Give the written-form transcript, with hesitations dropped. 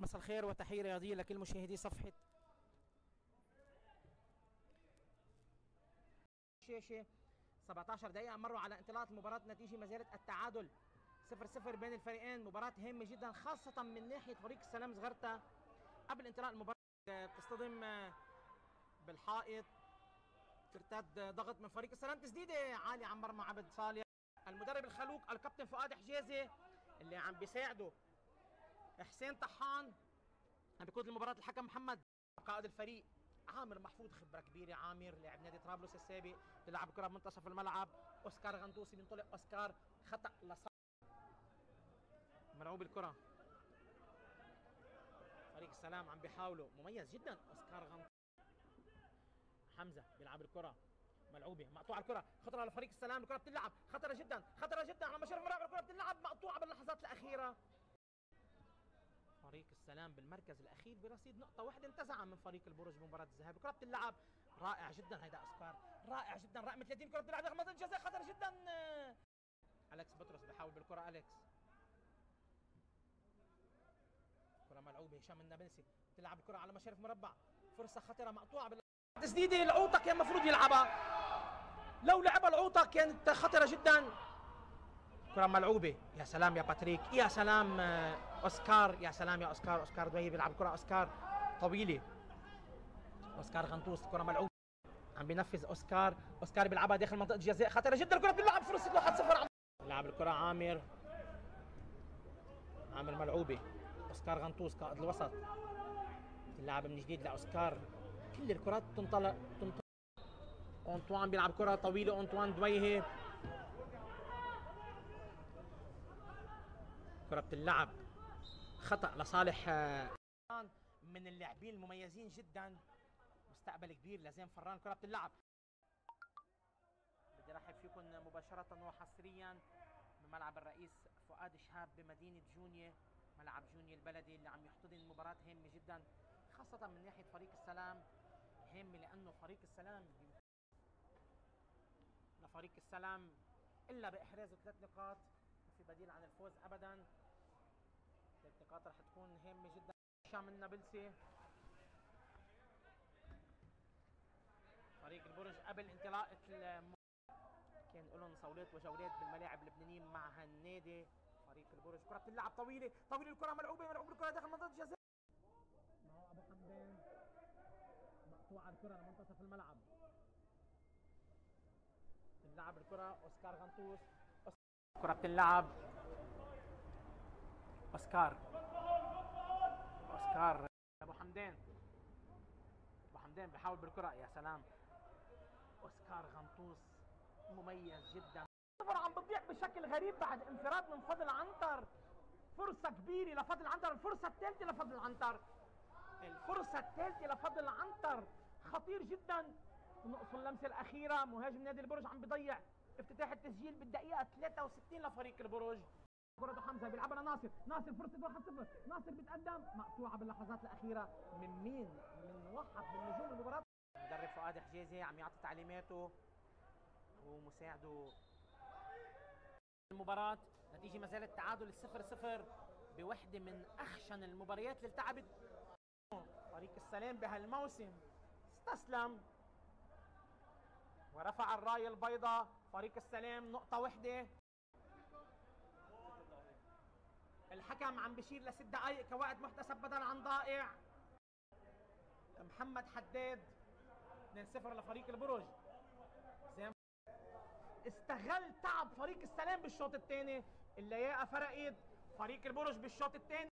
مساء الخير وتحية رياضية لكل مشاهدي صفحة الشاشة. 17 دقيقة مروا على انطلاق المباراة، نتيجة ما زالت التعادل 0-0 بين الفريقين. مباراة هامة جدا خاصة من ناحية فريق السلام زغرتا. قبل انطلاق المباراة بتصطدم بالحائط، ترتد ضغط من فريق السلام، تسديدة عالية عن مرمى عبد صالح. المدرب الخلوق الكابتن فؤاد حجازي اللي عم بيساعده حسين طحان، عم بيقود المباراة الحكم محمد. قائد الفريق عامر محفوظ، خبرة كبيرة. عامر لاعب نادي طرابلس السابق، بيلعب كرة بمنتصف الملعب. اوسكار غنطوسي بينطلق، اوسكار خطأ لصالح مرعوب الكرة. فريق السلام عم بيحاولوا، مميز جدا اوسكار غنطوسي. حمزة بيلعب الكرة ملعوبة، مقطوعة الكرة، خطرة على فريق السلام، الكرة بتلعب خطرة جدا، خطرة جدا على مشارف الملعب، الكرة بتلعب مقطوعة باللحظات الأخيرة. فريق السلام بالمركز الأخير برصيد نقطة واحدة، انتزع من فريق البرج بمباراة الذهاب. الكرة بتلعب رائع جدا، هيدا أوسكار رائع جدا، رقم 30، الكرة بتلعب داخل منطقة الجزاء، خطر جدا. أليكس بطرس بحاول بالكرة، أليكس كرة ملعوبة، هشام النابلسي بتلعب الكرة على مشارف مربع، فرصة خطرة مقطوعة تسديدة العوطة، كان المفروض يلعبها، لو لعبها العوطة كانت خطرة جدا. كرة ملعوبة، يا سلام يا باتريك، يا سلام اوسكار، يا سلام يا اوسكار. اوسكار دوي بيلعب كرة، اوسكار طويلة، اوسكار غنطوس، كرة ملعوبة عم بينفذ اوسكار، اوسكار بيلعبها داخل منطقة الجزاء، خطرة جدا، الكرة بتلعب، فرصة 1-0 عم بيلعب الكرة عامر ملعوبة. اوسكار غنطوس قائد الوسط، بتلعب من جديد لاوسكار، كل الكرات تنطلق. أنطوان بيلعب كرة طويلة، أنطوان دويهي، كرة بتلعب خطأ لصالح من اللاعبين المميزين جدا، مستقبل كبير لزين فران. كرة بتلعب، بدي ارحب فيكم مباشرة وحصريا بملعب الرئيس فؤاد شهاب بمدينة جونية، ملعب جونية البلدي اللي عم يحتضن مباراة هامة جدا خاصة من ناحية فريق السلام. هامة لأنه فريق السلام لفريق السلام إلا بإحراز 3 نقاط، ما في بديل عن الفوز أبدا. 3 نقاط رح تكون هامة جدا. هشام النابلسي، فريق البرج قبل انطلاقة كان لهم صولات وجولات بالملاعب اللبنانية مع النادي فريق البرج. كرة بتلعب طويلة، الكرة ملعوبة الكرة داخل منطقة الجزاء، معه أبو حمدان، مقطوعة الكرة لمنتصف الملعب. بتلعب الكرة اوسكار غنطوس، الكرة بتلعب اوسكار ابو حمدان بحاول بالكرة، يا سلام. اوسكار غنطوس مميز جدا، عم بتضيع بشكل غريب بعد انفراد من فضل عنتر. فرصة كبيرة لفضل عنتر، الفرصة الثالثة لفضل عنتر، خطير جدا. نقص اللمسة الأخيرة، مهاجم نادي البرج عم بيضيع افتتاح التسجيل بالدقيقة 63 لفريق البرج. كرة حمزة بيلعبها لناصر، فرصة 1-0، ناصر بيتقدم، مقطوعة باللحظات الأخيرة من مين؟ من واحد من نجوم المباراة. المدرب فؤاد حجازي عم يعطي تعليماته ومساعده. المباراة نتيجة ما زالت تعادل 0-0 بوحدة من أخشن المباريات اللي التعبت فريق السلام بهالموسم. استسلم ورفع الراية البيضاء فريق السلام، نقطة واحدة. الحكم عم بشير ل6 دقائق كوقت محتسب بدل عن ضائع. محمد حداد 2-0 لفريق البرج. استغل تعب فريق السلام بالشوط الثاني، اللياقة فرقت، فريق البرج بالشوط الثاني